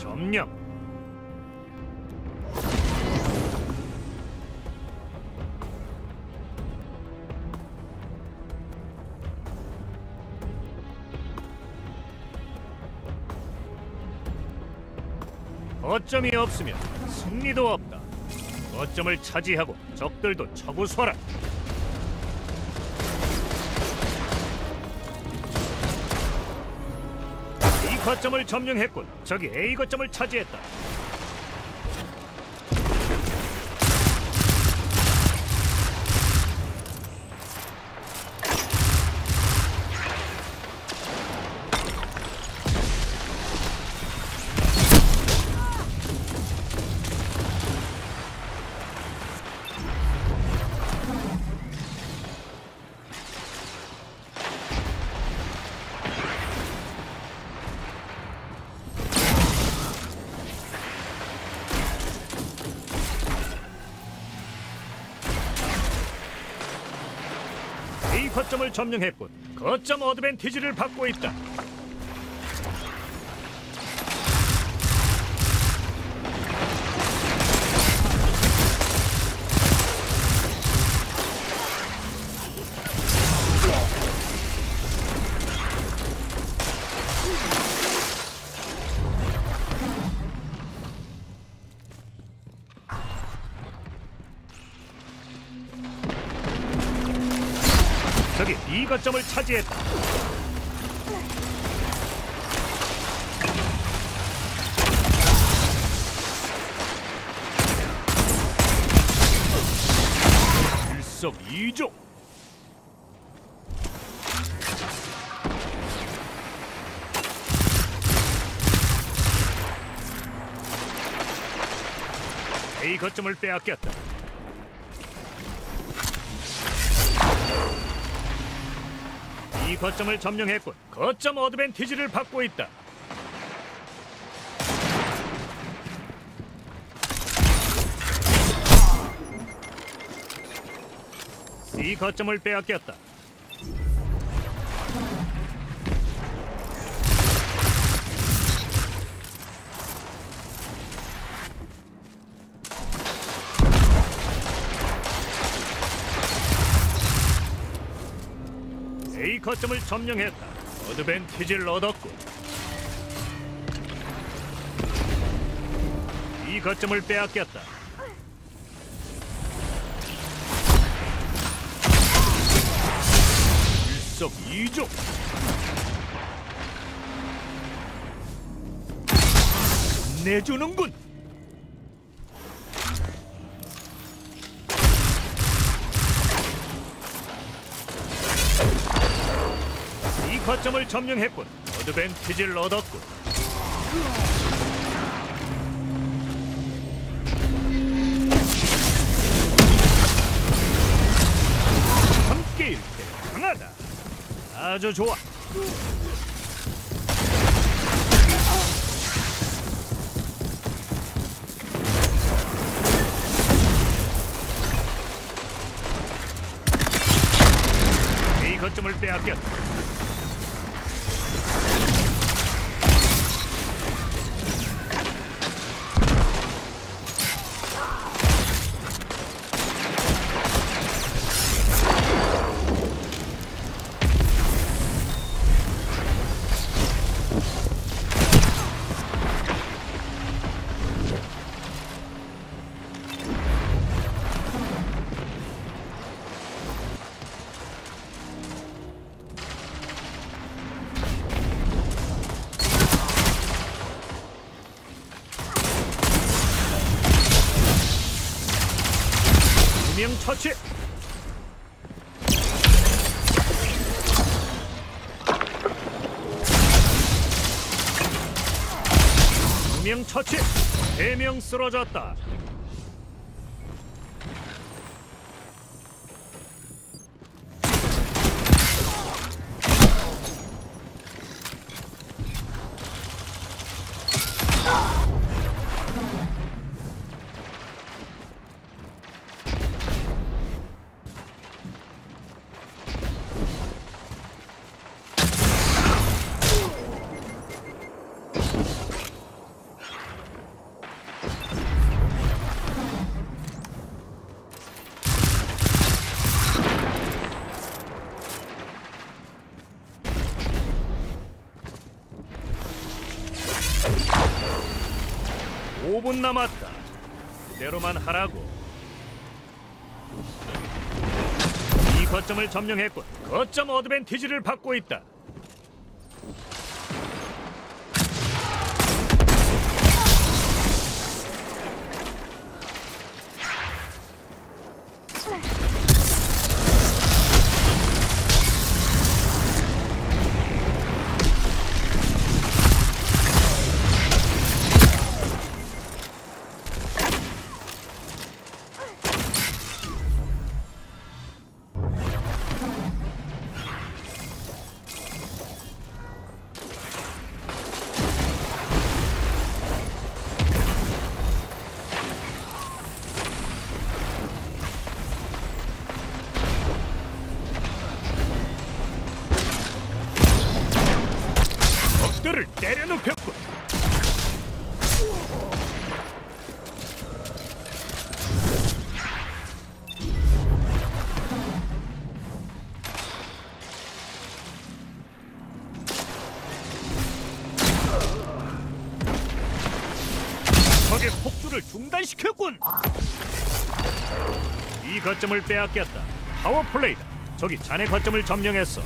점령. 거점이 없으면 승리도 없다. 거점을 차지하고 적들도 처부수하라. B 거점을 점령했군. 적이 A 거점을 차지했다. A 거점을 점령했군. 거점 어드밴티지를 받고 있다. 적이 B 거점을 차지했다. 일석이조. A 거점을 빼앗겼다. 이 거점을 점령했군. 거점 어드밴티지를 받고 있다. C 거점을 빼앗겼다. A 거점을 점령했다. 어드밴티지를 얻었고. 이 거점을 빼앗겼다. 일석이조. 내주는군. 이 거점을 점령했군. 어드밴티지를 얻었군. 함께 일때 강하다. 아주 좋아. 이 거점을 빼앗겼다. 명 처치. 명 처치. 3명 쓰러졌다. 5분 남았다. 그대로만 하라고. 이 거점을 점령했군. 거점 어드밴티지를 받고 있다. 적들을 때려눕혔군. 적의 폭주를 중단시켰군. 이 거점을 빼앗겼다. 파워플레이다. 적이 자네 거점을 점령했어.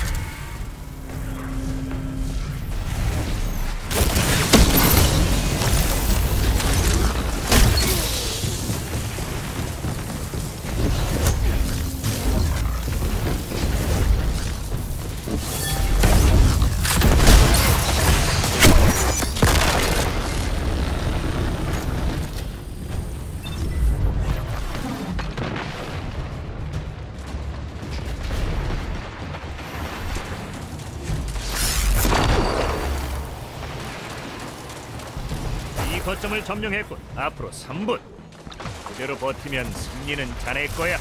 거점을 점령했군. 앞으로 3분. 그대로 버티면 승리는 자네 거야.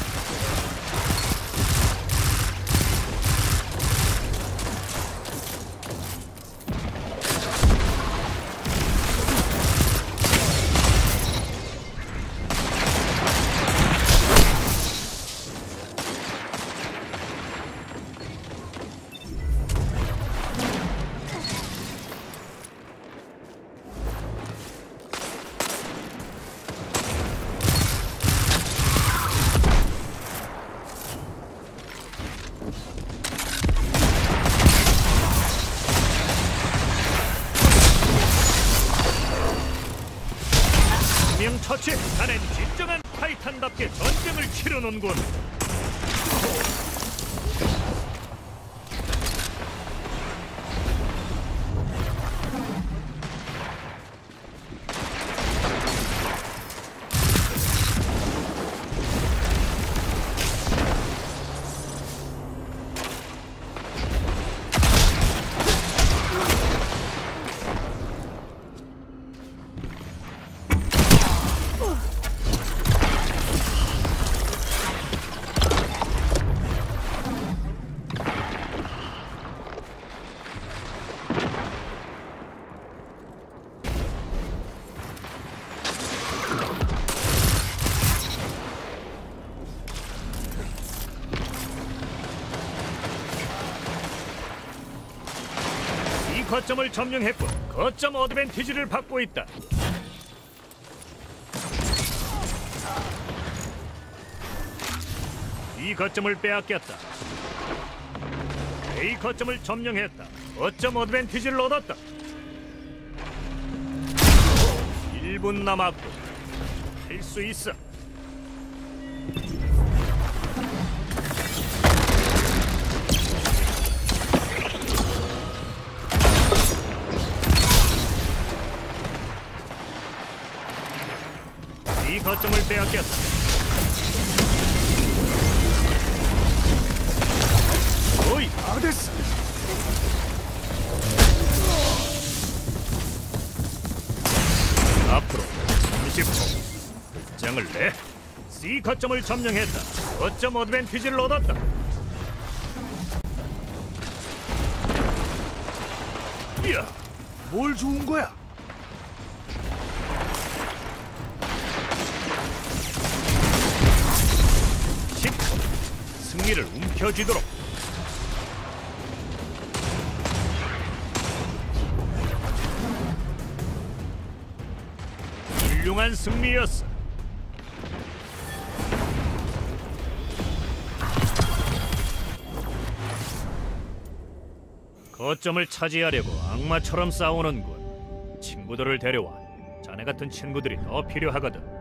처치! 자넨 진정한 타이탄답게 전쟁을 치르는군. 거점을 점령했고 거점 어드밴티지를 받고 있다. 이 거점을 빼앗겼다. A 거점을 점령했다. 거점 어드밴티지를 얻었다. 1분 남았고 할 수 있어. 이 거점을 빼앗겼다. 거의 다 됐어. 앞으로 30초. 장을 내. C 거점을 점령했다. 거점 어드밴티지를 얻었다. 이야, 뭘 주운 거야? 승리를 움켜쥐도록. 훌륭한 승리였어. 거점을 차지하려고 악마처럼 싸우는군. 친구들을 데려와. 자네 같은 친구들이 더 필요하거든.